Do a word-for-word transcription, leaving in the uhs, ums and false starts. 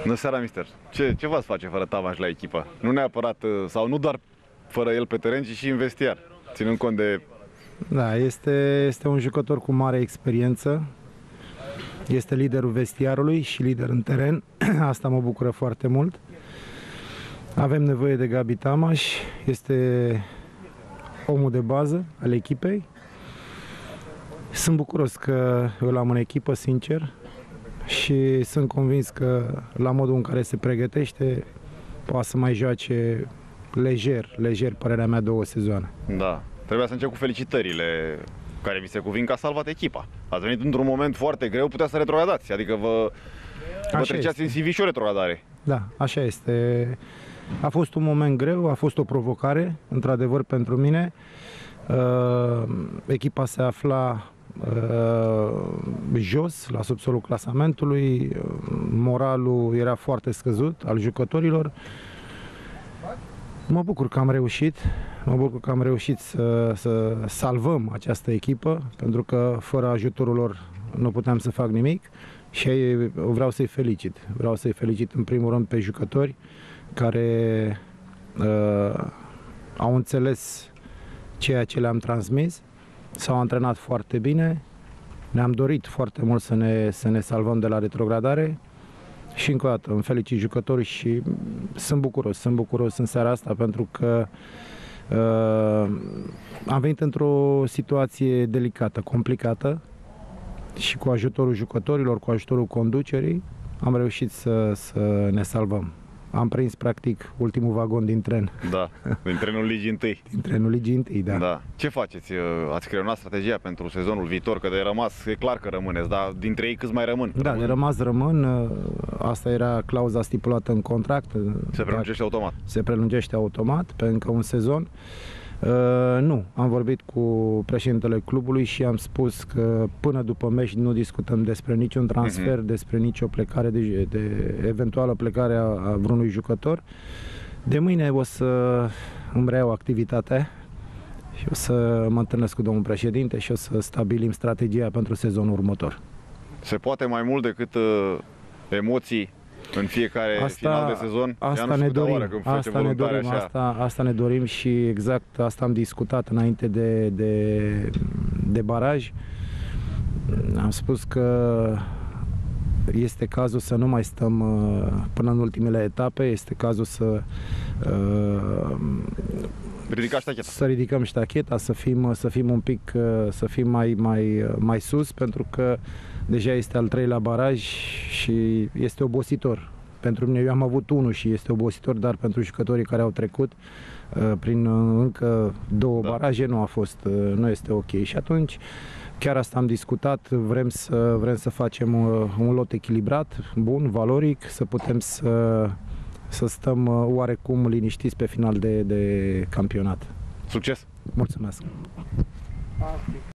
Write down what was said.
Bună seara, mister. Ce, ce v-ați face fără Tavaș la echipă? Nu neapărat, sau nu doar fără el pe teren, ci și în vestiar, ținând cont de... Da, este, este un jucător cu mare experiență. Este liderul vestiarului și lider în teren. Asta mă bucură foarte mult. Avem nevoie de Gabi Tamaș. Este omul de bază al echipei. Sunt bucuros că îl am în echipă, sincer. Și sunt convins că la modul în care se pregătește poate să mai joace lejer, lejer, părerea mea, două sezoane. Da. Trebuia să încep cu felicitările care vi se cuvin că a salvat echipa. Ați venit într-un moment foarte greu, putea să retrogradați, adică vă, vă treceați în C V și o retrogradare. Da, așa este. A fost un moment greu, a fost o provocare, într-adevăr, pentru mine. Uh, echipa se afla uh, jos, la subsolul clasamentului, moralul era foarte scăzut al jucătorilor. Mă bucur că am reușit, mă bucur că am reușit să, să salvăm această echipă, pentru că fără ajutorul lor nu puteam să fac nimic și vreau să-i felicit. Vreau să-i felicit în primul rând pe jucători care uh, au înțeles ceea ce le-am transmis, s-au antrenat foarte bine, ne-am dorit foarte mult să ne, să ne salvăm de la retrogradare. Și încă o dată îmi felicit jucătorii și sunt bucuros, sunt bucuros în seara asta pentru că uh, am venit într-o situație delicată, complicată și cu ajutorul jucătorilor, cu ajutorul conducerii am reușit să, să ne salvăm. Am prins practic ultimul vagon din tren. Da, din trenul Ligii întâi. Din trenul Ligii întâi, da. Da. Ce faceți? Ați creionat strategia pentru sezonul viitor? Că de rămas, e clar că rămâneți, dar dintre ei câți mai rămân? Da, de rămas rămân. Asta era clauza stipulată în contract. Se prelungește automat? Se prelungește automat pe încă un sezon. Uh, nu, am vorbit cu președintele clubului și am spus că până după meci nu discutăm despre niciun transfer, uh-huh. despre nicio plecare, de, de eventuală plecare a, a vreunui jucător. De mâine o să îmi reiau activitatea și o să mă întâlnesc cu domnul președinte și o să stabilim strategia pentru sezonul următor. Se poate mai mult decât uh, emoții în fiecare asta, final de sezon? Asta ne dorim, asta ne dorim, asta, asta ne dorim și exact asta am discutat înainte de, de, de baraj. Am spus că este cazul să nu mai stăm până în ultimele etape, este cazul să uh, să ridicăm ștacheta, să fim, să fim un pic, să fim mai, mai, mai sus, pentru că deja este al treilea baraj și este obositor. Pentru mine, eu am avut unul și este obositor, dar pentru jucătorii care au trecut prin încă două da. baraje nu a fost, nu este ok. Și atunci, chiar asta am discutat, vrem să, vrem să facem un lot echilibrat, bun, valoric, să putem să să stăm oarecum liniștiți pe final de, de campionat. Succes! Mulțumesc!